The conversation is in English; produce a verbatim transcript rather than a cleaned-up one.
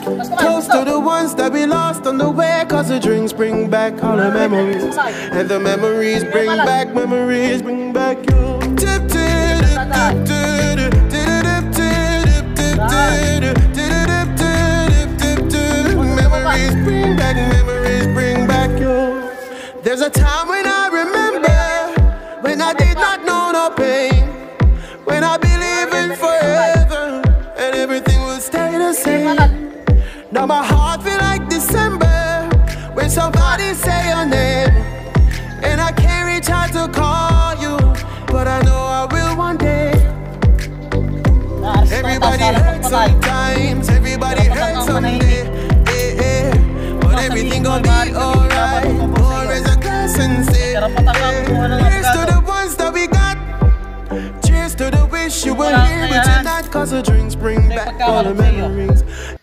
Toast to the ones that we lost on the way, cause the drinks bring back all the memories. And the memories bring back, memories bring back you. Tip, tip, tip, tip, tip, tip, tip, tip, tip, tip. Memories bring back, memories bring back you. There's a time when I remember, when I did not know no pain, when I believed in forever, and everything will stay the same. Now my heart feel like December, when somebody say your name, and I can't reach out to call you, but I know I will one day. Everybody hurts sometimes, everybody hurts someday, eh, eh. But everything gon' be alright. Pour is a glass and say, eh. Here's to the ones that we got. Cheers to the wish you were here, but you're not, cause the drinks bring back all the memories.